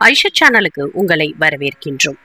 ஐஷுட் சேனலுக்கு உங்களை வரவேற்கின்றோம்.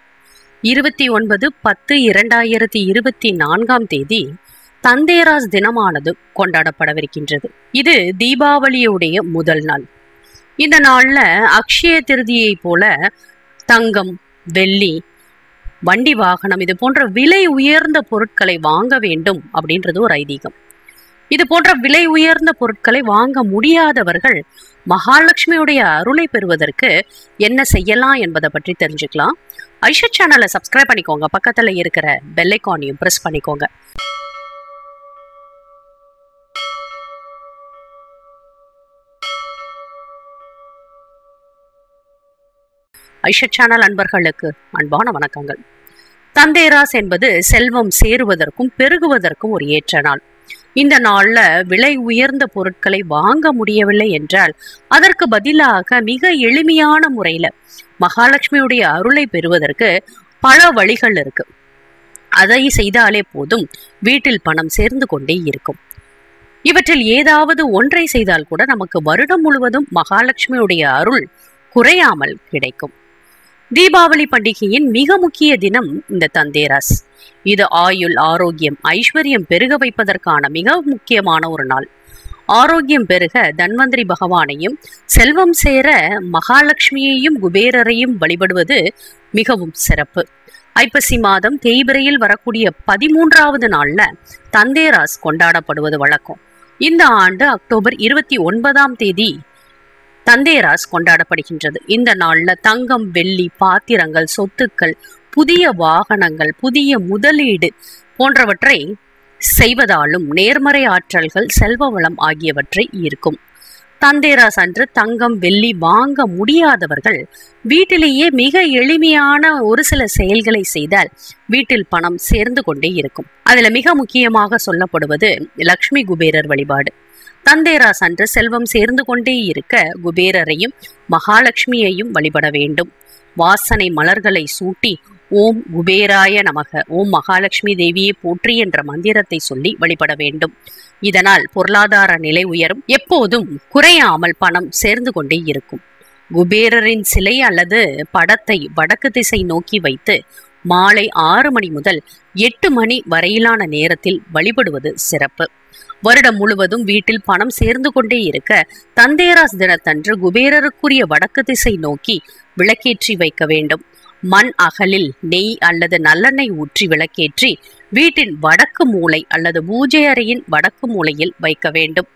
29/10/2024 தந்தேராஸ் தினமானது கொண்டாடப்படவிருக்கின்றது. இது தீபாவளியுடைய முதல் நாள். இந்த நாள்ல அக்ஷய திருதியை போல தங்கம், வெள்ளி, வண்டி வாகனம் இது போன்ற விலை உயர்ந்த பொருட்களை வாங்க வேண்டும் அப்படின்றது ஒரு ஐதீகம். இது போன்ற விலை உயர்ந்த பொருட்களை வாங்க முடியாதவர்கள் மகாலட்சுமியுடைய அருளை பெறுவதற்கு என்ன செய்யலாம் என்பதை பற்றி தெரிஞ்சுக்கலாம். ஐஷுட் சேனலை சப்ஸ்கிரைப் பண்ணிக்கோங்க. பக்கத்துல இருக்கிற பெல் ஐகானையும் பிரஸ் பண்ணிக்கோங்க. ஐஷுட் சேனல் அன்பர்களுக்கு அன்பான வணக்கங்கள். தந்தேராஸ் என்பது செல்வம் சேருவதற்கும் பெருகுவதற்கும் ஒரு ஏற்ற நாள். இந்த நாள்ல விலை உயர்ந்த பொருட்களை வாங்க முடியவில்லை என்றால் அதற்கு பதிலாக மிக எளிமையான முறையில மகாலட்சுமியுடைய அருளை பெறுவதற்கு பல வழிகள் இருக்கு. அதை செய்தாலே போதும், வீட்டில் பணம் சேர்ந்து கொண்டே இருக்கும். இவற்றில் ஏதாவது ஒன்றை செய்தால் கூட நமக்கு வருடம் முழுவதும் மகாலட்சுமியுடைய அருள் குறையாமல் கிடைக்கும். தீபாவளி பண்டிகையின் மிக முக்கிய தினம் இந்த தந்தேராஸ். இது ஆயுள், ஆரோக்கியம், ஐஸ்வர்யம் பெருக வைப்பதற்கான மிக முக்கியமான ஒரு நாள். ஆரோக்கியம் பெருக தன்வந்திரி பகவானையும், செல்வம் சேர மகாலட்சுமியையும் குபேரரையும் வழிபடுவது மிகவும் சிறப்பு. ஐப்பசி மாதம் தேய்பிரையில் வரக்கூடிய 13வது நாள்ல தந்தேராஸ் கொண்டாடப்படுவது வழக்கம். இந்த ஆண்டு அக்டோபர் 29 தந்தேராஸ் கொண்டாடப்படுகின்றது. இந்த நாள்ல தங்கம், வெள்ளி, பாத்திரங்கள், சொத்துக்கள், புதிய வாகனங்கள், புதிய முதலீடு போன்றவற்றை செய்வதாலும் நேர்மறை ஆற்றல்கள், செல்வ வளம் ஆகியவற்றை ஈர்க்கும். தந்தேராஸ் அன்று தங்கம், வெள்ளி வாங்க முடியாதவர்கள் வீட்டிலேயே மிக எளிமையான ஒரு சில செயல்களை செய்தால் வீட்டில் பணம் சேர்ந்து கொண்டே இருக்கும். அதுல மிக முக்கியமாக சொல்லப்படுவது லக்ஷ்மி குபேரர் வழிபாடு. தந்தேராஸ் அன்று செல்வம் சேர்ந்து கொண்டே இருக்க குபேரரையும் மகாலட்சுமியையும் வழிபட வேண்டும். வாசனை மலர்களை சூட்டி ஓம் குபேராய நமக, ஓம் மகாலட்சுமி தேவியை போற்றி என்ற மந்திரத்தை சொல்லி வழிபட வேண்டும். இதனால் பொருளாதார நிலை உயரும், எப்போதும் குறையாமல் பணம் சேர்ந்து கொண்டே இருக்கும். குபேரரின் சிலை அல்லது படத்தை வடக்கு திசை நோக்கி வைத்து மாலை 6 மணி முதல் 8 மணி வரையிலான நேரத்தில் வழிபடுவது சிறப்பு. வருடம் முழுவதும் வீட்டில் பணம் சேர்ந்து கொண்டே இருக்க தந்தேராஸ் தினத்தன்று குபேரருக்குரிய வடக்கு திசை நோக்கி விளக்கேற்றி வைக்க வேண்டும். மண் அகலில் நெய் அல்லது நல்லெண்ணெய் ஊற்றி விளக்கேற்றி வீட்டின் வடக்கு மூலை அல்லது பூஜை அறையின் வடக்கு மூலையில் வைக்க வேண்டும்.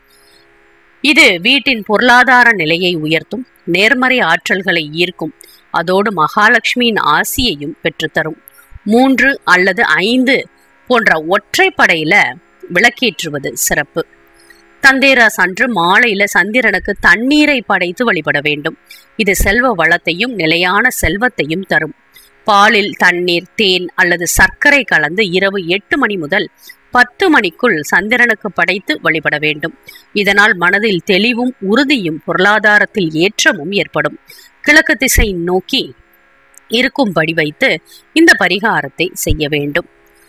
இது வீட்டின் பொருளாதார நிலையை உயர்த்தும், நேர்மறை ஆற்றல்களை ஈர்க்கும், அதோடு மகாலட்சுமியின் ஆசியையும் பெற்றுத்தரும். 3 அல்லது 5 போன்ற ஒற்றைப்படையில விளக்கேற்றுவது சிறப்பு. தந்தேராஸ் அன்று மாலையில சந்திரனுக்கு தண்ணீரை படைத்து வழிபட வேண்டும். இது செல்வ வளத்தையும் நிலையான செல்வத்தையும் தரும். பாலில் தண்ணீர், தேன் அல்லது சர்க்கரை கலந்து இரவு 8 மணி முதல் 10 மணிக்குள் சந்திரனுக்கு படைத்து வழிபட வேண்டும். இதனால் மனதில் தெளிவும் உறுதியும் பொருளாதாரத்தில் ஏற்றமும் ஏற்படும். கிழக்கு திசை நோக்கி இருக்கும்படி வைத்து இந்த பரிகாரத்தை செய்ய வேண்டும்.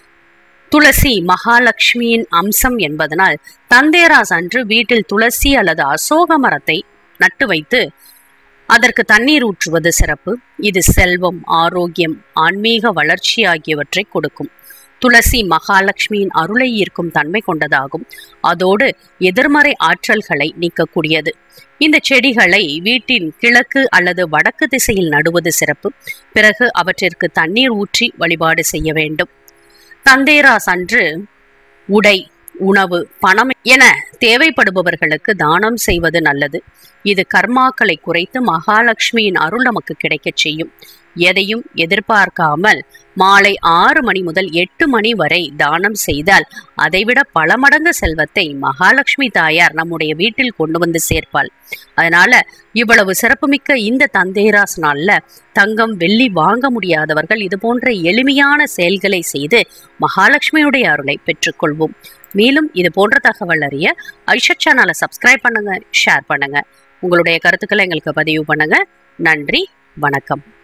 துளசி மகாலட்சுமியின் அம்சம் என்பதனால் தந்தேராஸ் அன்று வீட்டில் துளசி அல்லது அசோக மரத்தை நட்டு வைத்து அதற்கு தண்ணீர் ஊற்றுவது சிறப்பு. இது செல்வம், ஆரோக்கியம், ஆன்மீக வளர்ச்சி ஆகியவற்றை கொடுக்கும். துளசி மகாலட்சுமியின் அருளை ஈர்க்கும் தன்மை கொண்டதாகும். அதோடு எதிர்மறை ஆற்றல்களை நீக்கக்கூடியது. இந்த செடிகளை வீட்டின் கிழக்கு அல்லது வடக்கு திசையில் நடுவது சிறப்பு. பிறகு அவற்றிற்கு தண்ணீர் ஊற்றி வழிபாடு செய்ய வேண்டும். தந்தேராஸ் அன்று உடை, உணவு, பணம் என தேவைப்படுபவர்களுக்கு தானம் செய்வது நல்லது. இது கர்மாக்களை குறைத்து மகாலட்சுமியின் அருள் நமக்கு கிடைக்க செய்யும். எதையும் எதிர்பார்க்காமல் மாலை 6 மணி முதல் 8 மணி வரை தானம் செய்தால் அதைவிட பல மடங்கு செல்வத்தை மகாலட்சுமி தாயார் நம்முடைய வீட்டில் கொண்டு வந்து சேர்ப்பாள். அதனால இவ்வளவு சிறப்புமிக்க இந்த தந்தேராஸ் நாள்ல தங்கம், வெள்ளி வாங்க முடியாதவர்கள் இது போன்ற எளிமையான செயல்களை செய்து மகாலட்சுமியுடைய அருளை பெற்றுக்கொள்வோம். மேலும் இது போன்ற தகவல் அறிய ஐஷுட் சேனலை சப்ஸ்கிரைப் பண்ணுங்க, ஷேர் பண்ணுங்க, உங்களுடைய கருத்துக்களை எங்களுக்கு பதிவு பண்ணுங்க. நன்றி, வணக்கம்.